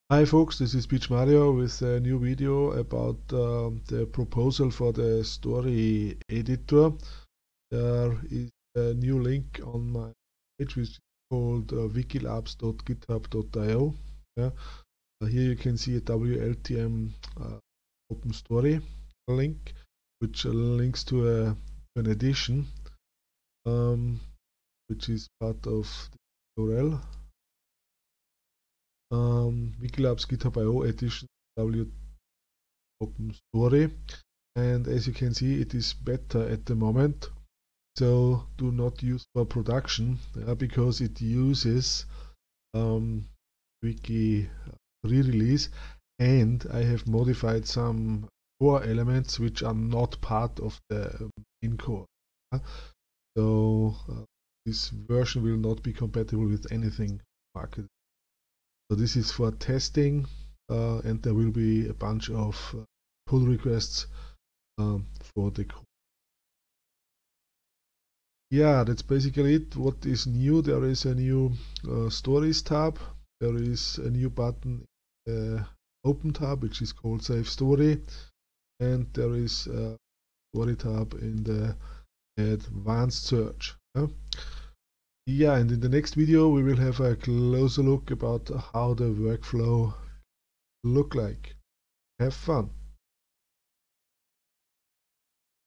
Hi folks, this is Peach Mario with a new video about the proposal for the story editor. There is a new link on my page which is called wikilabs.github.io. Yeah. Here you can see a WLTM open story link which links to an edition which is part of the URL. Wikilabs GitHub.io edition W open story, and as you can see it is beta at the moment, so do not use for production because it uses wiki re-release, and I have modified some core elements which are not part of the main core. So this version will not be compatible with anything marketed. So this is for testing, and there will be a bunch of pull requests for the code. Yeah, that's basically it. What is new? There is a new stories tab. There is a new button in the open tab which is called save story, and there is a story tab in the advanced search. Yeah, and in the next video we will have a closer look about how the workflow look like. Have fun.